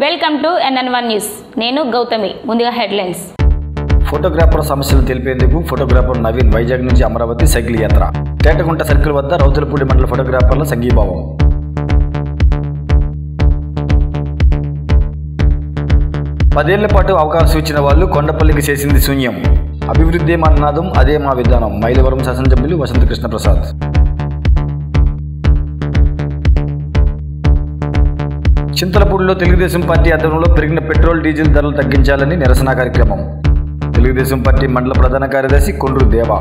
Welcome to NN1 news. నేను గౌతమి. ముందుగా headlines. Photographer సమస్యలు తెలిపేందుకు ఫోటోగ్రాఫర్ నవీన్ వైజాగ్ నుంచి అమరావతి సైకిల్ యాత్ర. తేటగుంట సర్కిల్ వద్ద రౌతులపూడి మండల ఫోటోగ్రాఫర్ల సంఘీభావం. పదేళ్ల పాటు అవకాశం ఇచ్చిన వాళ్ళు కొండపల్లికి చేసింది శూన్యం. అభివృద్ధి మా నినాదం, అదే మా విధానం. మైలవరం శాసనసభ్యులు వసంత కృష్ణ ప్రసాద్. చింతలపూడిలో తెలుగుదేశం పార్టీ ఆధ్వర్యంలో పెరిగిన పెట్రోల్ డీజిల్ ధరలు తగ్గించాలని నిరసన కార్యక్రమం. తెలుగుదేశం పార్టీ మండల ప్రధాన కార్యదర్శి కొండ్రు దేవా.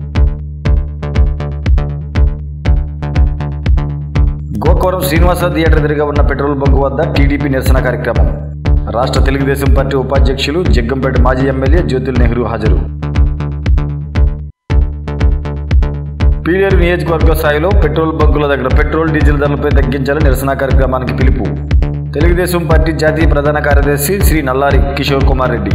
గోకవరం శ్రీనివాస థియేటర్ ఎదురుగా ఉన్న పెట్రోల్ బంకు వద్ద టీడీపీ నిరసన కార్యక్రమం. రాష్ట్ర తెలుగుదేశం పార్టీ ఉపాధ్యక్షులు జగ్గంపేట మాజీ ఎమ్మెల్యే జ్యోతుల్ నెహ్రూ హాజరు. పీలేరు నియోజకవర్గ స్థాయిలో పెట్రోల్ బంకుల దగ్గర పెట్రోల్ డీజిల్ ధరలపై తగ్గించాలని నిరసన కార్యక్రమానికి పిలుపు. తెలుగుదేశం పార్టీ జాతీయ ప్రధాన కార్యదర్శి శ్రీ నల్లారి కిషోర్ కుమార్ రెడ్డి.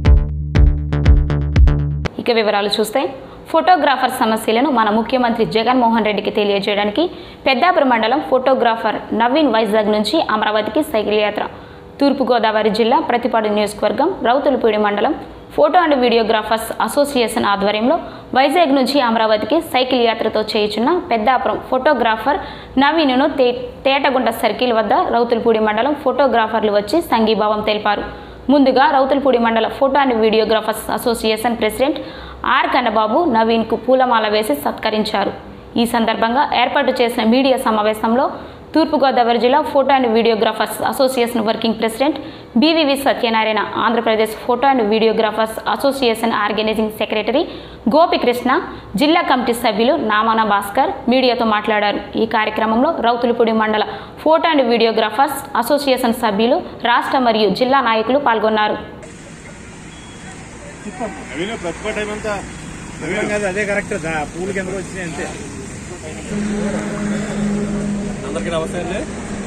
ఇక వివరాలు చూస్తే, ఫోటోగ్రాఫర్ సమస్యలను మన ముఖ్యమంత్రి జగన్మోహన్ రెడ్డికి తెలియజేయడానికి పెద్దాపురం మండలం ఫోటోగ్రాఫర్ నవీన్ వైజాగ్ నుంచి అమరావతికి సైకిల్ యాత్ర. తూర్పుగోదావరి జిల్లా ప్రతిపాడు నియోజకవర్గం రౌతులపూడి మండలం ఫోటో అండ్ వీడియోగ్రాఫర్స్ అసోసియేషన్ ఆధ్వర్యంలో వైజాగ్ నుంచి అమరావతికి సైకిల్ యాత్రతో చేయుచున్న పెద్దాపురం ఫోటోగ్రాఫర్ నవీన్ను తేటగుంట సర్కిల్ వద్ద రౌతులపూడి మండలం ఫోటోగ్రాఫర్లు వచ్చి సంఘీభావం తెలిపారు. ముందుగా రౌతులపూడి మండల photo and videographers association president R Kannababu నవీన్కు పూలమాల వేసి సత్కరించారు. ఈ సందర్భంగా ఏర్పాటు చేసిన మీడియా సమావేశంలో తూర్పుగోదావరి జిల్లా photo and videographers association working president B V V Satyanarayana, Andhra Pradesh photo and videographers association organising secretary Gopikrishna, జిల్లా కమిటీ సభ్యులు నామాన భాస్కర్ మీడియాతో మాట్లాడారు. ఈ కార్యక్రమంలో రౌతులపూడి మండల ఫోటో అండ్ వీడియోగ్రాఫర్స్ అసోసియేషన్ సభ్యులు, రాష్ట్ర మరియు జిల్లా నాయకులు పాల్గొన్నారు. అందరికీ నమస్తే అండి.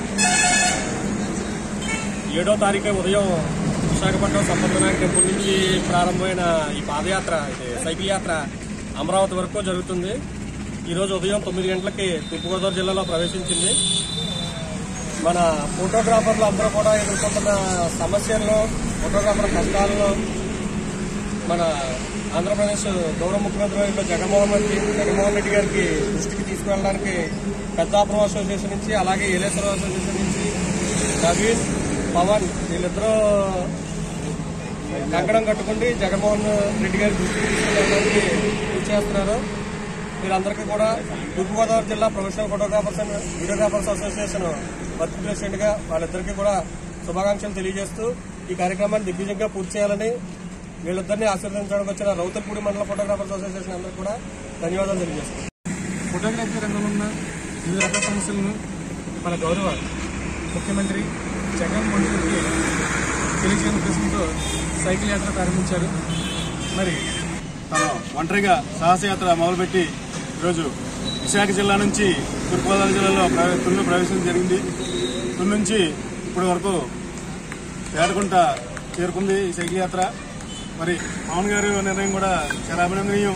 7వ తారీఖు ఉదయం విశాఖపట్నం సంపద్వినాయక టెంపుల్ నుంచి ప్రారంభమైన ఈ పాదయాత్ర, సైకిల్ యాత్ర అమరావతి వరకు జరుగుతుంది. ఈరోజు ఉదయం 9 గంటలకి తూర్పుగోదావరి జిల్లాలో ప్రవేశించింది. మన ఫోటోగ్రాఫర్లు అందరూ కూడా ఎదుర్కొంటున్న సమస్యల్లో, ఫోటోగ్రాఫర్ కష్టాల్లో మన ఆంధ్రప్రదేశ్ గౌరవ ముఖ్యమంత్రి జగన్మోహన్ రెడ్డి గారికి దృష్టికి తీసుకువెళ్ళడానికి పెద్దాపురం అసోసియేషన్ నుంచి, అలాగే ఏలేశ్వరం అసోసియేషన్ నుంచి నవీన్, పవన్ వీళ్ళిద్దరూ కంకణం కట్టుకుండి జగన్మోహన్ రెడ్డి గారి దృష్టికి తీసుకువెళ్ళడానికి కృషి చేస్తున్నారు. వీరందరికీ కూడా తూర్పుగోదావరి జిల్లా professional photographers and videographers association working president గా వాళ్ళిద్దరికీ కూడా శుభాకాంక్షలు తెలియజేస్తూ ఈ కార్యక్రమాన్ని దిగ్విజయంగా పూర్తి చేయాలని వీళ్ళిద్దరినీ ఆశీర్వదించడానికి వచ్చిన రౌతులపూడి మండల ఫోటోగ్రాఫర్స్ అసోసియేషన్ అందరూ కూడా ధన్యవాదాలు తెలియజేస్తారు. ఫోటోగ్రఫీ రంగంలో ఉన్న వివిధ రకాల సమస్యలను మన గౌరవ ముఖ్యమంత్రి జగన్మోహన్ రెడ్డికి తెలియజేయడం ఉద్దేశంతో సైకిల్ యాత్ర ప్రారంభించారు. మరి తన ఒంటరిగా సాహసయాత్ర మొదలుపెట్టి ఈరోజు విశాఖ జిల్లా నుంచి తూర్పుగోదావరి జిల్లాలో తుల్లో ప్రవేశం జరిగింది. తుల్ నుంచి ఇప్పటి వరకు తేటగుంట చేరుకుంది ఈ సైకిల్ యాత్ర. మరి పవన్ గారి నిర్ణయం కూడా చాలా అభినందనీయం.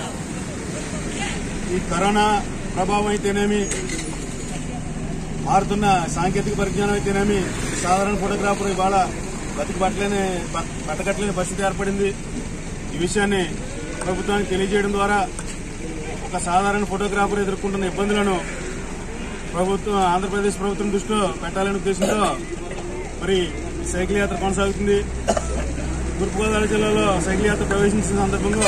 ఈ కరోనా ప్రభావం అయితేనేమి, మారుతున్న సాంకేతిక పరిజ్ఞానం అయితేనేమి, సాధారణ ఫోటోగ్రాఫర్ ఇవాళ బతకట్లేని పరిస్థితి ఏర్పడింది. ఈ విషయాన్ని ప్రభుత్వానికి తెలియజేయడం ద్వారా ఒక సాధారణ ఫోటోగ్రాఫర్ ఎదుర్కొంటున్న ఇబ్బందులను ఆంధ్రప్రదేశ్ ప్రభుత్వం దృష్టిలో పెట్టాలనే ఉద్దేశంతో మరి సైకిల్ యాత్ర కొనసాగుతుంది. తూర్పుగోదావరి జిల్లాలో సైకిల్ యాత్ర ప్రవేశించిన సందర్భంగా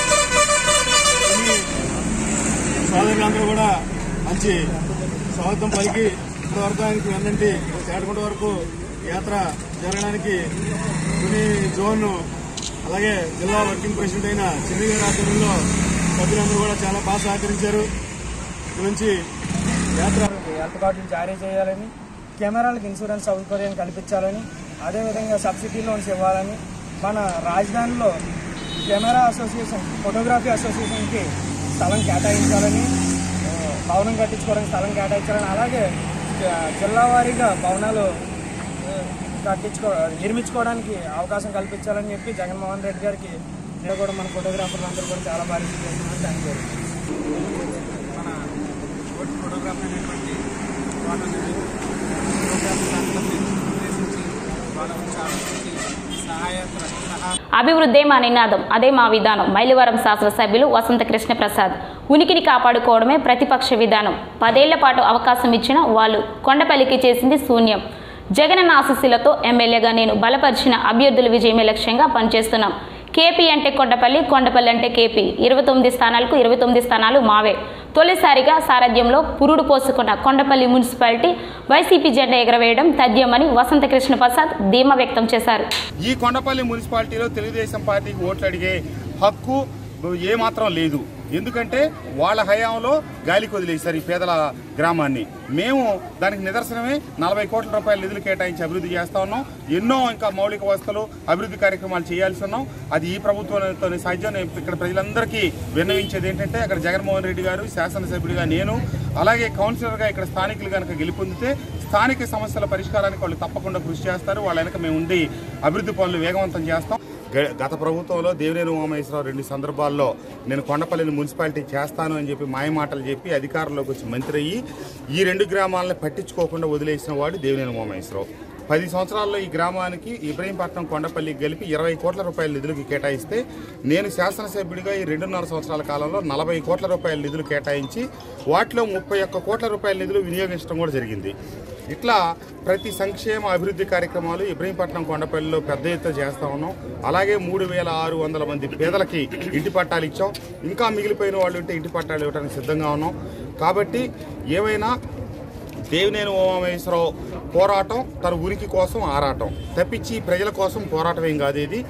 సోదరులందరూ కూడా మంచి స్వాగతం పలికి ఇప్పటివరకు ఆయనకి వెన్నంటి తేటగుంట వరకు యాత్ర జరగడానికి కొన్ని జోన్, అలాగే జిల్లా వర్కింగ్ ప్రెసిడెంట్ అయిన చిన్ని గారి ఆధ్వర్యంలో సభ్యులందరూ కూడా చాలా బాగా సహకరించారు. ఇక్కడి నుంచి యాత్ర హెల్త్ కార్డులు జారీ చేయాలని, కెమెరాలకు ఇన్సూరెన్స్ సౌకర్యం కల్పించాలని, అదేవిధంగా సబ్సిడీ లోన్స్ ఇవ్వాలని, మన రాజధానిలో కెమెరా అసోసియేషన్, ఫోటోగ్రఫీ అసోసియేషన్కి స్థలం కేటాయించాలని, భవనం కట్టించుకోవడానికి స్థలం కేటాయించాలని, అలాగే జిల్లా వారీగా భవనాలు నిర్మించుకోవడానికి అవకాశం కల్పించాలని చెప్పి జగన్మోహన్ రెడ్డి గారికి కూడా మన ఫోటోగ్రాఫర్లు అందరూ కూడా చాలా భారీ చేస్తున్నామని థ్యాంక్ యూ. మన ఫోటోగ్రాఫర్ అనేటువంటి అభివృద్ధే మా నినాదం, అదే మా విధానం. మైలవరం శాసనసభ్యులు వసంత కృష్ణ ప్రసాద్. ఉనికిని కాపాడుకోవడమే ప్రతిపక్ష విధానం. 10 ఏళ్ల పాటు అవకాశం ఇచ్చిన వాళ్ళు కొండపల్లికి చేసింది శూన్యం. జగనన్న ఆశీస్సులతో ఎమ్మెల్యేగా నేను బలపరిచిన అభ్యర్థుల విజయమే లక్ష్యంగా పనిచేస్తున్నాం. కేపీ అంటే కొండపల్లి, కొండపల్లి అంటే కేపీ. 29 స్థానాలకు 29 స్థానాలు మావే. తొలిసారిగా సారథ్యంలో పురుడు పోసుకున్న కొండపల్లి మున్సిపాలిటీ వైసీపీ జెండా ఎగరవేయడం తథ్యమని వసంత కృష్ణ ప్రసాద్ ధీమా వ్యక్తం చేశారు. ఈ కొండపల్లి మున్సిపాలిటీలో తెలుగుదేశం పార్టీకి ఓట్లు అడిగే హక్కు ఏమాత్రం లేదు. ఎందుకంటే వాళ్ళ హయాంలో గాలికి వదిలేశారు ఈ పేదల గ్రామాన్ని. మేము దానికి నిదర్శనమే 40 కోట్ల రూపాయల నిధులు కేటాయించి అభివృద్ధి చేస్తూ ఉన్నాం. ఎన్నో ఇంకా మౌలిక వసతులు అభివృద్ధి కార్యక్రమాలు చేయాల్సి ఉన్నాం. అది ఈ ప్రభుత్వంతో సాధ్యం. ఇక్కడ ప్రజలందరికీ విన్నవించేది ఏంటంటే అక్కడ జగన్మోహన్ రెడ్డి గారు శాసనసభ్యుడిగా నేను, అలాగే కౌన్సిలర్గా ఇక్కడ స్థానికులు కనుక గెలుపొందితే స్థానిక సమస్యల పరిష్కారానికి వాళ్ళు తప్పకుండా కృషి చేస్తారు. వాళ్ళ వెనక మేము ఉండి అభివృద్ధి పనులు వేగవంతం చేస్తాం. గత ప్రభుత్వంలో దేవినేని ఉమామహేశ్వరరావు 2 సందర్భాల్లో నేను కొండపల్లిని మున్సిపాలిటీ చేస్తాను అని చెప్పి మాయమాటలు చెప్పి అధికారంలోకి వచ్చి మంత్రి అయ్యి ఈ 2 గ్రామాలను పట్టించుకోకుండా వదిలేసిన వాడు దేవినేని ఉమామహేశ్వరరావు. 10 సంవత్సరాల్లో ఈ గ్రామానికి ఇబ్రహీంపట్నం కొండపల్లికి కలిపి 20 కోట్ల రూపాయల నిధులకు కేటాయిస్తే నేను శాసనసభ్యుడిగా ఈ 2.5 సంవత్సరాల కాలంలో 40 కోట్ల రూపాయల నిధులు కేటాయించి వాటిలో 31 కోట్ల రూపాయల నిధులు వినియోగించడం కూడా జరిగింది. ఇట్లా ప్రతి సంక్షేమ అభివృద్ధి కార్యక్రమాలు ఇబ్రహీంపట్నం కొండపల్లిలో పెద్ద ఎత్తున చేస్తూ ఉన్నాం. అలాగే 3600 మంది పేదలకి ఇంటి పట్టాలు ఇచ్చాం. ఇంకా మిగిలిపోయిన వాళ్ళు ఉంటే ఇంటి పట్టాలు ఇవ్వడానికి సిద్ధంగా ఉన్నాం. కాబట్టి ఏమైనా దేవినేని ఉమామహేశ్వరరావు పోరాటం తన ఉనికి కోసం ఆరాటం తప్పించి ప్రజల కోసం పోరాటం ఏం కాదు. ఇది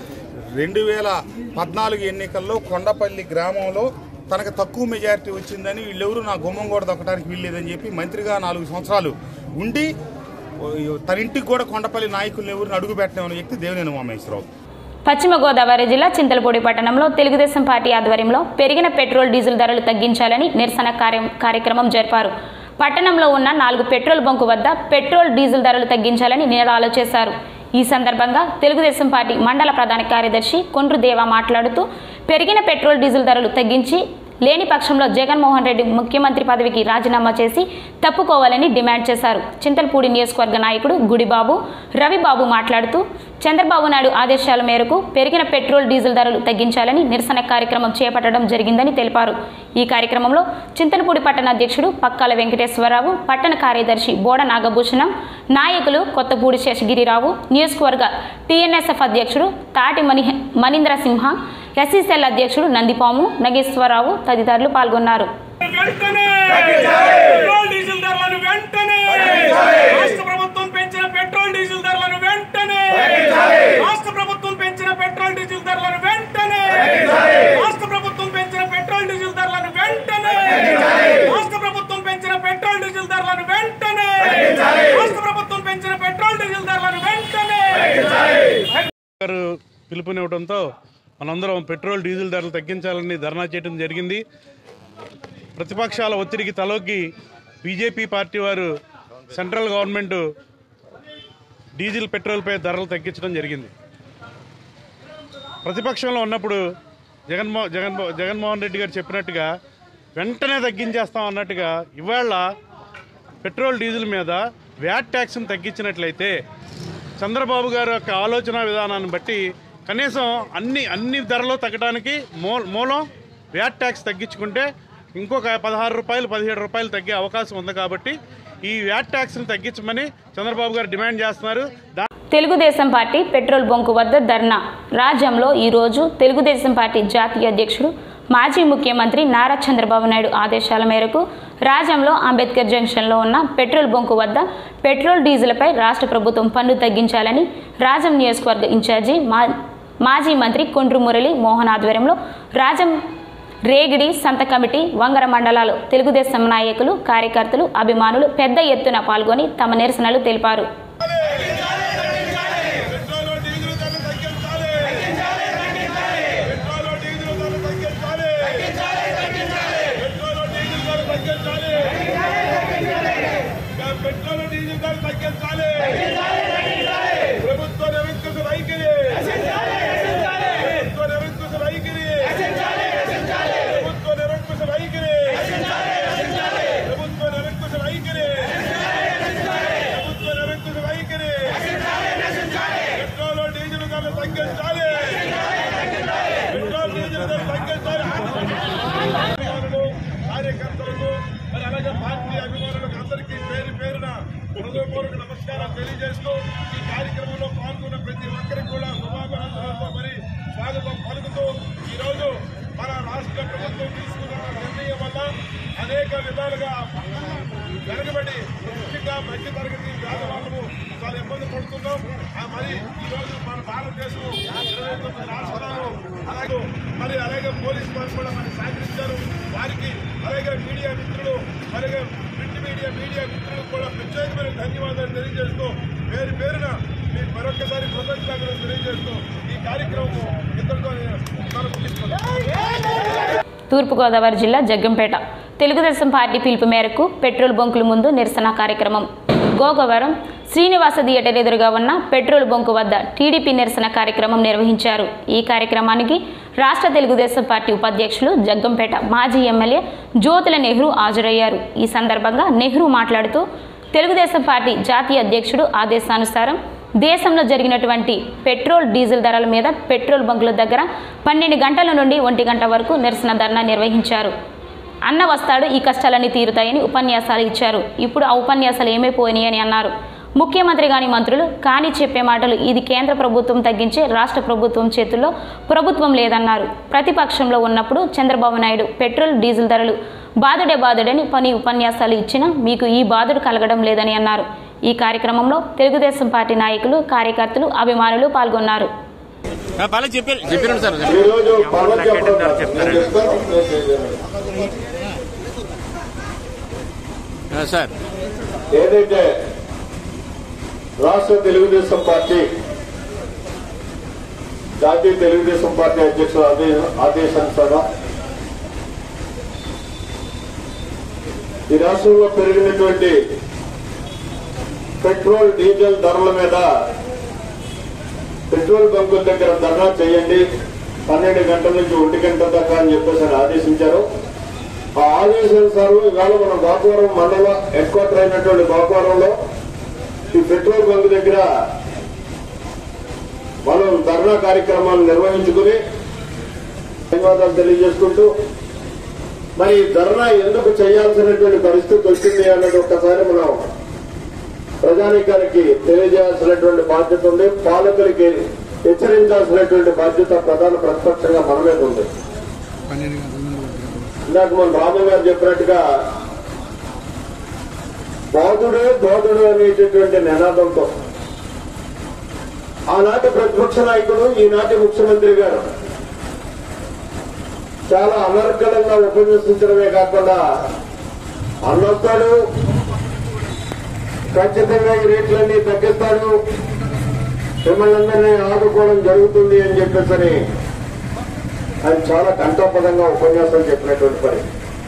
2014 ఎన్నికల్లో కొండపల్లి గ్రామంలో తనకు తక్కువ మెజారిటీ వచ్చిందని వీళ్ళెవరూ నా గుమ్మం కూడా దొక్కడానికి వీల్లేదని చెప్పి మంత్రిగా 4 సంవత్సరాలు ఉండి తన ఇంటికి కూడా కొండపల్లి నాయకులను ఎవరిని అడుగు పెట్టిన వ్యక్తి దేవినేని ఉమామహేశ్వరరావు. పశ్చిమ గోదావరి జిల్లా చింతలపూడి పట్టణంలో తెలుగుదేశం పార్టీ ఆధ్వర్యంలో పెరిగిన పెట్రోల్ డీజిల్ ధరలు తగ్గించాలని నిరసన కార్యక్రమం జరిపారు. పట్టణంలో ఉన్న 4 పెట్రోల్ బంకు వద్ద పెట్రోల్ డీజిల్ ధరలు తగ్గించాలని నినాదాలు చేశారు. ఈ సందర్భంగా తెలుగుదేశం పార్టీ మండల ప్రధాన కార్యదర్శి కొండ్రు దేవా మాట్లాడుతూ పెరిగిన పెట్రోల్ డీజిల్ ధరలు తగ్గించి లేని పక్షంలో జగన్మోహన్ రెడ్డి ముఖ్యమంత్రి పదవికి రాజీనామా చేసి తప్పుకోవాలని డిమాండ్ చేశారు. చింతలపూడి నియోజకవర్గ నాయకుడు గుడిబాబు రవిబాబు మాట్లాడుతూ చంద్రబాబు నాయుడు ఆదేశాల మేరకు పెరిగిన పెట్రోల్ డీజిల్ ధరలు తగ్గించాలని నిరసన కార్యక్రమం చేపట్టడం జరిగిందని తెలిపారు. ఈ కార్యక్రమంలో చింతలపూడి పట్టణ అధ్యక్షుడు పక్కాల వెంకటేశ్వరరావు, పట్టణ కార్యదర్శి బోడ నాగభూషణం, నాయకులు కొత్తపూడి శేషగిరిరావు, నియోజకవర్గ టీఎన్ఎస్ఎఫ్ అధ్యక్షుడు తాటి మణీంద్ర సింహ, ఎస్సీసెల్ అధ్యక్షుడు నందిపాము నగేశ్వరరావు తదితరులు పాల్గొన్నారు. పిలుపునివ్వడంతో మనందరం పెట్రోల్ డీజిల్ ధరలు తగ్గించాలని ధర్నా చేయడం జరిగింది. ప్రతిపక్షాల ఒత్తిడికి తలొగ్గి బీజేపీ పార్టీ వారు సెంట్రల్ గవర్నమెంట్ డీజిల్ పెట్రోల్పై ధరలు తగ్గించడం జరిగింది. ప్రతిపక్షంలో ఉన్నప్పుడు జగన్మోహన్ రెడ్డి గారు చెప్పినట్టుగా వెంటనే తగ్గించేస్తాం అన్నట్టుగా ఇవాళ పెట్రోల్ డీజిల్ మీద వ్యాట్ ట్యాక్స్ను తగ్గించినట్లయితే చంద్రబాబు గారి యొక్క ఆలోచన విధానాన్ని బట్టి కనీసం అన్ని ధరలు తగ్గడానికి మూలం వ్యాట్ ట్యాక్స్ తగ్గించుకుంటే ఇంకొక 16 రూపాయలు 17 రూపాయలు తగ్గే అవకాశం ఉంది. కాబట్టి ఈ వ్యాట్ ట్యాక్స్ని తగ్గించమని చంద్రబాబు గారు డిమాండ్ చేస్తున్నారు. తెలుగుదేశం పార్టీ పెట్రోల్ బంకు వద్ద ధర్నా. రాజ్యంలో ఈరోజు తెలుగుదేశం పార్టీ జాతీయ అధ్యక్షుడు మాజీ ముఖ్యమంత్రి నారా చంద్రబాబు నాయుడు ఆదేశాల మేరకు రాజ్యంలో అంబేద్కర్ జంక్షన్లో ఉన్న పెట్రోల్ బంకు వద్ద పెట్రోల్ డీజిల్పై రాష్ట్ర ప్రభుత్వం పన్ను తగ్గించాలని రాజం నియోజకవర్గ ఇన్ఛార్జి మాజీ మంత్రి కొండ్రు మురళి మోహన్ ఆధ్వర్యంలో రాజం, రేగిడి, సంత కమిటీ, వంగర మండలాలు తెలుగుదేశం నాయకులు, కార్యకర్తలు, అభిమానులు పెద్ద ఎత్తున పాల్గొని తమ నిరసనలు తెలిపారు. తగ్గించాలి. నమస్కారం తెలియజేస్తూ ఈ కార్యక్రమంలో పాల్గొన్న ప్రతి ఒక్కరికి కూడా శుభాకాంక్షలతో మరి స్వాగతం పలుకుతూ ఈరోజు మన రాష్ట్ర ప్రభుత్వం తీసుకున్న నిర్ణయం వల్ల అనేక విధాలుగా వెనకబడి ముఖ్యంగా మధ్య తరగతి పేదవాళ్ళము చాలా ఇబ్బంది పడుతున్నాం. మరి ఈరోజు మన భారతదేశం 29 రాష్ట్రాలు అలాగే పోలీసు వారు కూడా మనకి సహకరించారు. వారికి అలాగే మీడియా మిత్రులు అలాగే ప్రింట్ మీడియా మిత్రులకు కూడా ప్రత్యేకమైన ధన్యవాదాలు తెలియజేస్తూ పేరున మీకు మరొకసారి కృతజ్ఞతలు తెలియజేస్తూ ఈ కార్యక్రమం ఇద్దరితో ముగిస్తున్నాం. తూర్పుగోదావరి జిల్లా జగ్గంపేట తెలుగుదేశం పార్టీ పిలుపు మేరకు పెట్రోల్ బంకుల ముందు నిరసన కార్యక్రమం. గోగవరం శ్రీనివాస థియేటర్ ఎదురుగా ఉన్న పెట్రోల్ బంకు వద్ద టీడీపీ నిరసన కార్యక్రమం నిర్వహించారు. ఈ కార్యక్రమానికి రాష్ట్ర తెలుగుదేశం పార్టీ ఉపాధ్యక్షులు జగ్గంపేట మాజీ ఎమ్మెల్యే జ్యోతుల నెహ్రూ హాజరయ్యారు. ఈ సందర్భంగా నెహ్రూ మాట్లాడుతూ తెలుగుదేశం పార్టీ జాతీయ అధ్యక్షుడు ఆదేశానుసారం దేశంలో జరిగినటువంటి పెట్రోల్ డీజిల్ ధరల మీద పెట్రోల్ బంకుల దగ్గర 12 గంటల నుండి 1 గంట వరకు నిరసన ధర్నా నిర్వహించారు. అన్న వస్తాడు, ఈ కష్టాలన్నీ తీరుతాయని ఉపన్యాసాలు ఇచ్చారు. ఇప్పుడు ఆ ఉపన్యాసాలు ఏమైపోయినాయని అన్నారు. ముఖ్యమంత్రి గాని మంత్రులు కానీ చెప్పే మాటలు ఇది కేంద్ర ప్రభుత్వం తగ్గించే రాష్ట్ర ప్రభుత్వం చేతుల్లో ప్రభుత్వం లేదన్నారు. ప్రతిపక్షంలో ఉన్నప్పుడు చంద్రబాబు నాయుడు పెట్రోల్ డీజిల్ ధరలు బాధుడని పని ఉపన్యాసాలు ఇచ్చినా మీకు ఈ బాధుడు కలగడం లేదని అన్నారు. ఈ కార్యక్రమంలో తెలుగుదేశం పార్టీ నాయకులు, కార్యకర్తలు, అభిమానులు పాల్గొన్నారు. ఏదైతే రాష్ట్ర తెలుగుదేశం పార్టీ జాతీయ తెలుగుదేశం పార్టీ అధ్యక్షుల ఆదేశానుసారం ఈ రాష్ట్రంలో పెరిగినటువంటి పెట్రోల్ డీజిల్ ధరల మీద పెట్రోల్ బంకుల దగ్గర ధర్నా చేయండి 12 గంటల నుంచి 1 గంట దాకా అని చెప్పేసి ఆదేశించారు. ఆ ఆదేశానుసారం ఇవాళ మన గోకవరం మండల హెడ్ క్వార్టర్ అయినటువంటి గోకవరంలో ఈ పెట్రోల్ బంక్ దగ్గర మనం ధర్నా కార్యక్రమాలు నిర్వహించుకుని ధన్యవాదాలు తెలియజేసుకుంటూ మరి ధర్నా ఎందుకు చేయాల్సినటువంటి పరిస్థితి వచ్చింది అన్నది ఒక్కసారి మనం ప్రజానీకానికి తెలియజేయాల్సినటువంటి బాధ్యత ఉంది. పాలకులకి హెచ్చరించాల్సినటువంటి బాధ్యత ప్రధాన ప్రతిపక్షంగా మన మీద ఉంది. ఇందాక మన రాము గారు చెప్పినట్టుగా బాధుడు అనేటటువంటి నినాదంతో ఆనాటి ప్రతిపక్ష నాయకుడు ఈనాటి ముఖ్యమంత్రి గారు చాలా అనర్గళంగా ఉపన్యసించడమే కాకుండా అన్నొస్తాడు, ఖచ్చితంగా ఈ రేట్లన్నీ తగ్గిస్తాడు, మిమ్మల్ని అందరినీ ఆదుకోవడం జరుగుతుంది అని చెప్పేసరి ఆయన చాలా కంఠోపదంగా ఉపన్యాసం చెప్పినటువంటి పని.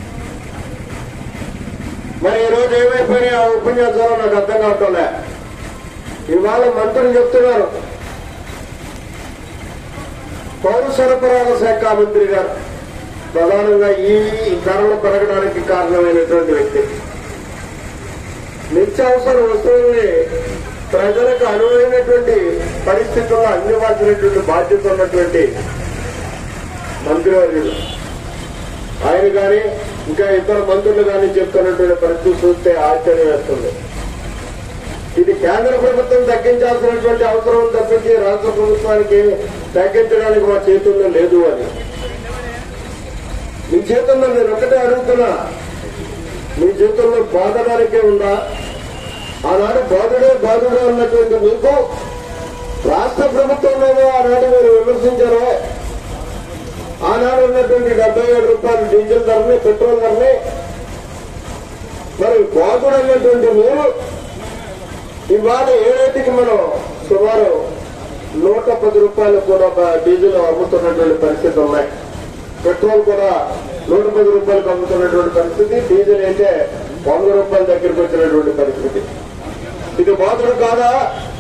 మరి ఈ రోజు ఏమైపోయినాయి ఆ ఉపన్యాసాలు నాకు అర్థం కావటంలే. ఇవాళ మంత్రులు చెప్తున్నారు, పౌర సరఫరాల శాఖ మంత్రి గారు ప్రధానంగా ఈ ధరలు పెరగడానికి కారణమైనటువంటి వ్యక్తి, నిత్యావసర వస్తువుల్ని ప్రజలకు అనువైనటువంటి పరిస్థితుల్లో అందివ్వాల్సినటువంటి బాధ్యత ఉన్నటువంటి మంత్రివర్యులు ఆయన కానీ ఇంకా ఇతర మంత్రులు కానీ చెప్తున్నటువంటి పరిస్థితి చూస్తే ఆశ్చర్యం వేస్తుంది. ఇది కేంద్ర ప్రభుత్వం తగ్గించాల్సినటువంటి అవసరం తప్పించి రాష్ట్ర ప్రభుత్వానికి తగ్గించడానికి మా చేతుల్లో లేదు అని. మీ చేతుల్లో నేను ఒకటే అడుగుతున్నా, మీ చేతుల్లో బాధడానికే ఉందా? ఆనాడు బాధుడే అన్నటువంటి మీకు రాష్ట్ర ప్రభుత్వంలోనూ ఆనాడు మీరు విమర్శించారో, ఆనాడు ఉన్నటువంటి 77 రూపాయలు డీజిల్ ధరని, పెట్రోల్ ధరని మరి బాధుడు అన్నటువంటి మీరు ఇవాళ ఏడేటికి మనం సుమారు 110 రూపాయలు కూడా డీజిల్ అమ్ముతున్నటువంటి పరిస్థితి ఉన్నాయి. పెట్రోల్ కూడా 110 రూపాయలకు అమ్ముతున్నటువంటి పరిస్థితి, డీజిల్ అయితే 100 రూపాయల దగ్గరికి వచ్చినటువంటి పరిస్థితి. ఇది బాధుడు కాదా?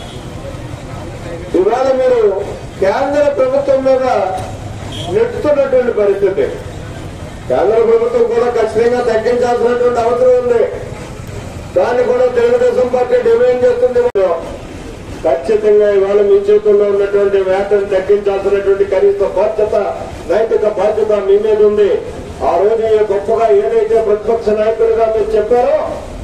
ఇవాళ మీరు కేంద్ర ప్రభుత్వం మీద నెట్టుతున్నటువంటి పరిస్థితి. కేంద్ర ప్రభుత్వం కూడా ఖచ్చితంగా తగ్గించాల్సినటువంటి అవసరం ఉంది. దాన్ని కూడా తెలుగుదేశం పార్టీ డిమాండ్ చేస్తుంది. ఖచ్చితంగా ఇవాళ మీ చేతుల్లో ఉన్నటువంటి వేతను తగ్గించాల్సినటువంటి కనీస బాధ్యత, నైతిక బాధ్యత మీ మీద ఉంది. ఆ రోజు గొప్పగా ఏదైతే ప్రతిపక్ష నాయకులుగా మీరు చెప్పారో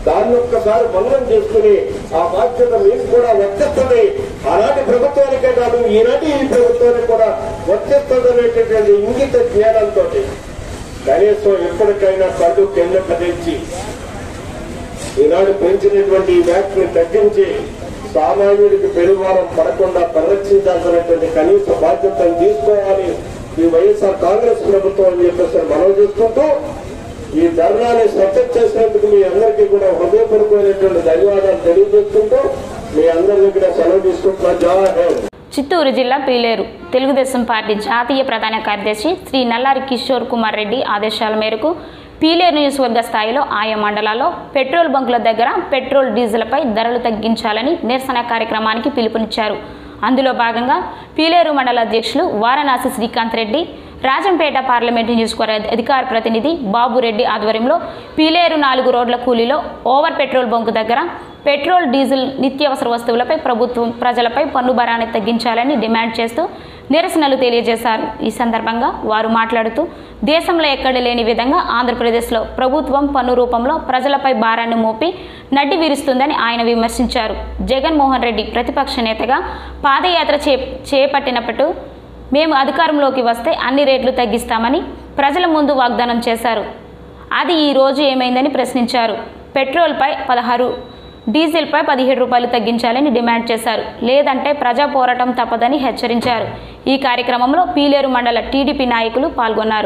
దాన్ని ఒక్కసారి మననం చేసుకుని ఆ బాధ్యత మీకు కూడా వర్తిస్తుంది. ఆనాటి ప్రభుత్వానికే కాదు ఈనాటి ఈ ప్రభుత్వానికి కూడా వర్తిస్తుంది అనేటటువంటి ఇంగిత జ్ఞానంతో కనీసం ఎప్పటికైనా కళ్ళు కింద కదిలించి ఈనాడు పెంచినటువంటి ఈ వ్యాక్సిన్ తగ్గించి సామాన్యుడికి పెరువారం పడకుండా పరిరక్షించాల్సినటువంటి కనీస బాధ్యతను తీసుకోవాలి ఈ వైఎస్ఆర్ కాంగ్రెస్ ప్రభుత్వం అని చెప్పేసి మనవి చేసుకుంటూ ఈ ధర్నాన్ని సక్సెస్ చేసినందుకు మీ అందరికీ కూడా హృదయపూర్వకమైనటువంటి ధన్యవాదాలు తెలియజేసుకుంటూ మీ అందరి దగ్గర సెలవు తీసుకుంటున్నా. జై హింద్. చిత్తూరు జిల్లా పీలేరు తెలుగుదేశం పార్టీ జాతీయ ప్రధాన కార్యదర్శి శ్రీ నల్లారి కిషోర్ కుమార్ రెడ్డి ఆదేశాల మేరకు పీలేరు నియోజకవర్గ స్థాయిలో ఆయా మండలాల్లో పెట్రోల్ బంకుల దగ్గర పెట్రోల్ డీజిల్పై ధరలు తగ్గించాలని నిరసన కార్యక్రమానికి పిలుపునిచ్చారు. అందులో భాగంగా పీలేరు మండల అధ్యక్షులు వారణాసి శ్రీకాంత్ రెడ్డి, రాజంపేట పార్లమెంటు నియోజకవర్గ అధికార ప్రతినిధి బాబురెడ్డి ఆధ్వర్యంలో పీలేరు 4 రోడ్ల కూలీలో ఓవర్ పెట్రోల్ బంకు దగ్గర పెట్రోల్ డీజిల్ నిత్యావసర వస్తువులపై ప్రభుత్వం ప్రజలపై పన్ను భారాన్ని తగ్గించాలని డిమాండ్ చేస్తూ నిరసనలు తెలియజేశారు. ఈ సందర్భంగా వారు మాట్లాడుతూ దేశంలో ఎక్కడ లేని విధంగా ఆంధ్రప్రదేశ్లో ప్రభుత్వం పన్ను రూపంలో ప్రజలపై భారాన్ని మోపి నడ్డి విరుస్తుందని ఆయన విమర్శించారు. జగన్మోహన్ రెడ్డి ప్రతిపక్ష నేతగా పాదయాత్ర చేపట్టినప్పుడు మేము అధికారంలోకి వస్తే అన్ని రేట్లు తగ్గిస్తామని ప్రజల ముందు వాగ్దానం చేశారు. అది ఈ రోజు ఏమైందని ప్రశ్నించారు. పెట్రోల్పై 16, డీజిల్పై 17 రూపాయలు తగ్గించాలని డిమాండ్ చేశారు. లేదంటే ప్రజా పోరాటం తప్పదని హెచ్చరించారు. ఈ కార్యక్రమంలో పీలేరు మండల టీడీపీ నాయకులు పాల్గొన్నారు.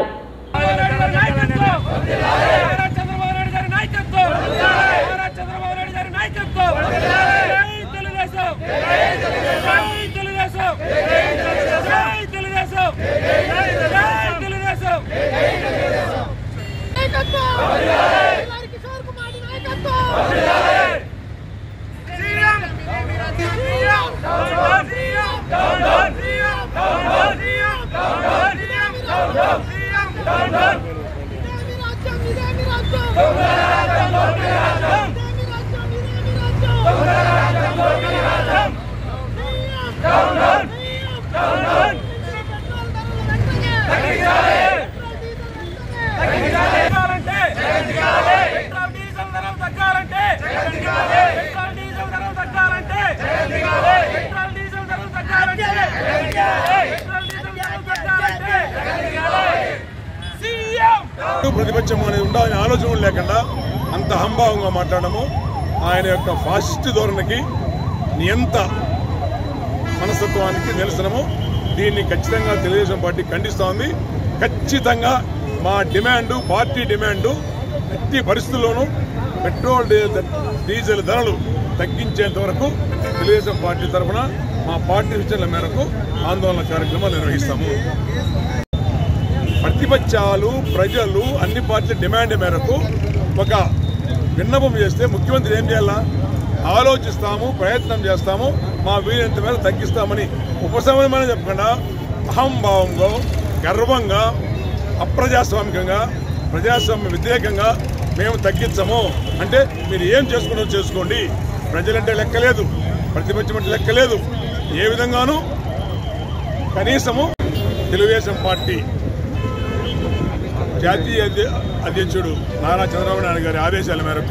ప్రతిపక్షం అనేది ఉండాలని ఆలోచన లేకుండా అంత హంభావంగా మాట్లాడము ఆయన యొక్క ఫాసిస్ట్ ధోరణికి నియంత మనస్తత్వానికి నిరసనము. దీన్ని ఖచ్చితంగా తెలుగుదేశం పార్టీ ఖండిస్తోంది. ఖచ్చితంగా మా డిమాండు, పార్టీ డిమాండు ఎట్టి పరిస్థితుల్లోనూ పెట్రోల్ డీజిల్ ధరలు తగ్గించేంత వరకు తెలుగుదేశం పార్టీ తరఫున మా పార్టీ సూచనల మేరకు ఆందోళన కార్యక్రమాలు నిర్వహిస్తాము. ప్రతిపక్షాలు, ప్రజలు, అన్ని పార్టీల డిమాండ్ మేరకు ఒక విన్నపం చేస్తే ముఖ్యమంత్రి ఏం చేయాలా? ఆలోచిస్తాము, ప్రయత్నం చేస్తాము, మా వీలైనంత మేరకు తగ్గిస్తామని ఉపశమనమని చెప్పకుండా అహంభావంగా, గర్వంగా, అప్రజాస్వామికంగా, ప్రజాస్వామ్య వ్యతిరేకంగా మేము తగ్గించము అంటే మీరు ఏం చేసుకున్నారో చేసుకోండి, ప్రజలంటే లెక్కలేదు, ప్రతిపక్షం అంటే లెక్కలేదు, ఏ విధంగానూ కనీసము తెలుగుదేశం పార్టీ జాతీయ అధ్యక్షుడు నారా చంద్రబాబు నాయుడు గారి ఆదేశాల మేరకు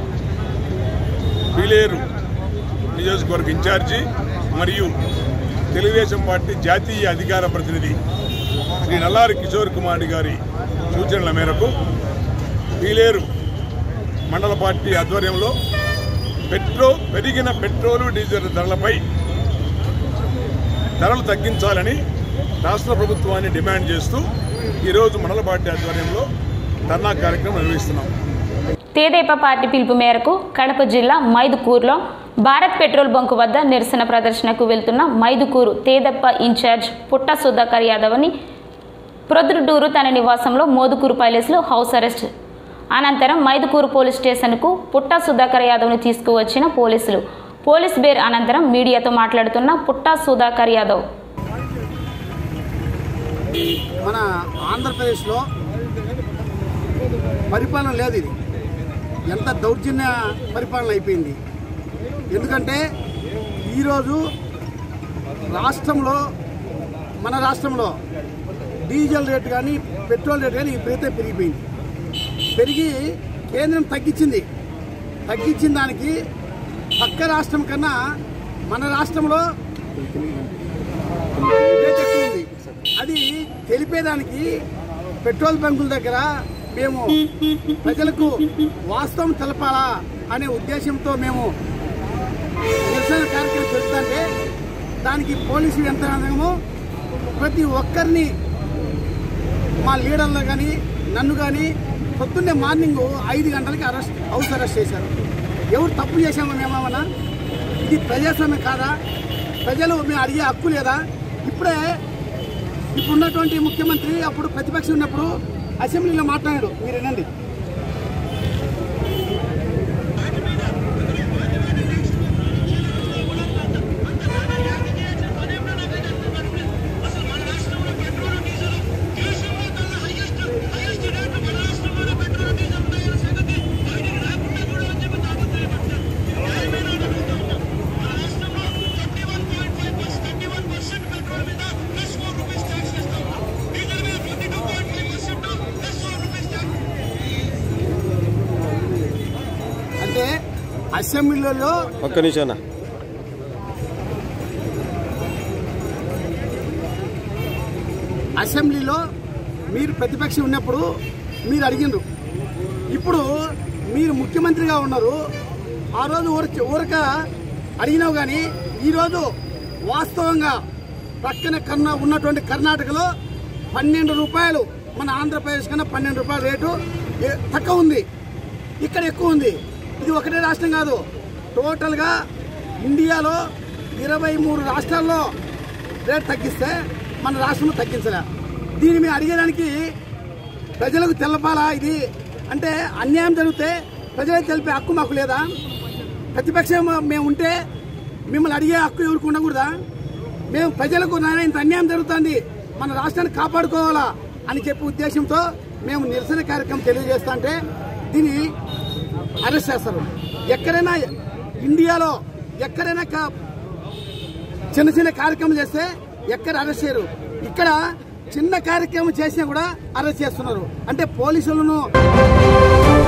పీలేరు నియోజకవర్గ ఇన్ఛార్జి మరియు తెలుగుదేశం పార్టీ జాతీయ అధికార ప్రతినిధి శ్రీ నల్లారి కిషోర్ కుమార్ గారి సూచనల మేరకు పీలేరు మండల పార్టీ ఆధ్వర్యంలో పెరిగిన పెట్రోలు, డీజిల్ ధరలపై ధరలు తగ్గించాలని రాష్ట్ర ప్రభుత్వాన్ని డిమాండ్ చేస్తూ ఈరోజు మండల పార్టీ ఆధ్వర్యంలో ధర్నా కార్యక్రమం నిర్వహిస్తున్నాం. తెదేపా పార్టీ పిలుపు మేరకు కడప జిల్లా మైదుకూరులో భారత్ పెట్రోల్ బంకు వద్ద నిరసన ప్రదర్శనకు వెళ్తున్న మైదుకూరు తెదేపా ఇన్ఛార్జ్ పుట్ట సుధాకర్ యాదవ్ని ప్రొద్దుటూరు తన నివాసంలో మోదుకూరు ప్యాలెస్లో హౌస్ అరెస్ట్ అనంతరం మైదుకూరు పోలీస్ స్టేషన్కు పుట్ట సుధాకర్ యాదవ్ని తీసుకువచ్చిన పోలీసులు. పోలీస్ బేర్ అనంతరం మీడియాతో మాట్లాడుతున్న పుట్ట సుధాకర్ యాదవ్, మన ఆంధ్రప్రదేశ్లో పరిపాలన లేదు. ఇది ఎంత దౌర్జన్య పరిపాలన అయిపోయింది. ఎందుకంటే ఈరోజు మన రాష్ట్రంలో డీజిల్ రేటు కానీ పెట్రోల్ రేటు కానీ విపరీతంగా పెరిగిపోయింది. పెరిగి కేంద్రం తగ్గించింది. తగ్గించిన దానికి పక్క రాష్ట్రం కన్నా మన రాష్ట్రంలో రేట్ ఎక్కువ ఉంది. అది తెలిపేదానికి పెట్రోల్ బంకుల దగ్గర మేము ప్రజలకు వాస్తవం తెలపాలా అనే ఉద్దేశంతో మేము నిరసన కార్యక్రమం జరుగుతుంటే దానికి పోలీసు యంత్రాంగము ప్రతి ఒక్కరిని మా లీడర్లు కానీ నన్ను కానీ పొద్దున్నే మార్నింగ్ 5 గంటలకి హౌస్ అరెస్ట్ చేశారు. ఎవరు తప్పు చేశామో మేమేమన్నా? ఇది ప్రజాస్వామ్యం కాదా? ప్రజలు మేము అడిగే హక్కు లేదా? ఇప్పుడున్నటువంటి ముఖ్యమంత్రి అప్పుడు ప్రతిపక్షం ఉన్నప్పుడు అసెంబ్లీలో మాట్లాడాడు, మీరు వినండి. అసెంబ్లీలో ఒక్క నిమిషం అసెంబ్లీలో మీరు ప్రతిపక్షం ఉన్నప్పుడు మీరు అడిగినారు. ఇప్పుడు మీరు ముఖ్యమంత్రిగా ఉన్నారు. ఆ రోజు ఊరక అడిగినావు కానీ ఈరోజు వాస్తవంగా పక్కన ఉన్నటువంటి కర్ణాటకలో 12 రూపాయలు, మన ఆంధ్రప్రదేశ్ కన్నా 12 రూపాయల రేటు తక్కువ ఉంది, ఇక్కడ ఎక్కువ ఉంది. ఇది ఒకటే రాష్ట్రం కాదు, టోటల్గా ఇండియాలో 23 రాష్ట్రాల్లో రేట్ తగ్గిస్తే మన రాష్ట్రంలో తగ్గించలే. దీన్ని మేము అడిగేదానికి ప్రజలకు తెలపాలా? ఇది అంటే అన్యాయం జరిగితే ప్రజలకు తెలిపే హక్కు మాకు లేదా? ప్రతిపక్షం మేము ఉంటే మిమ్మల్ని అడిగే హక్కు ఎవరికి ఉండకూడదా? మేము ప్రజలకు నాయన ఇంత అన్యాయం జరుగుతుంది, మన రాష్ట్రాన్ని కాపాడుకోవాలా అని చెప్పే ఉద్దేశంతో మేము నిరసన కార్యక్రమం తెలియజేస్తా అంటే దీన్ని అరెస్ట్ చేస్తారు. ఎక్కడైనా ఇండియాలో ఎక్కడైనా చిన్న చిన్న కార్యక్రమం చేస్తే ఎక్కడ అరెస్ట్ చేయరు. ఇక్కడ చిన్న కార్యక్రమం చేసినా కూడా అరెస్ట్ చేస్తున్నారు. అంటే పోలీసులను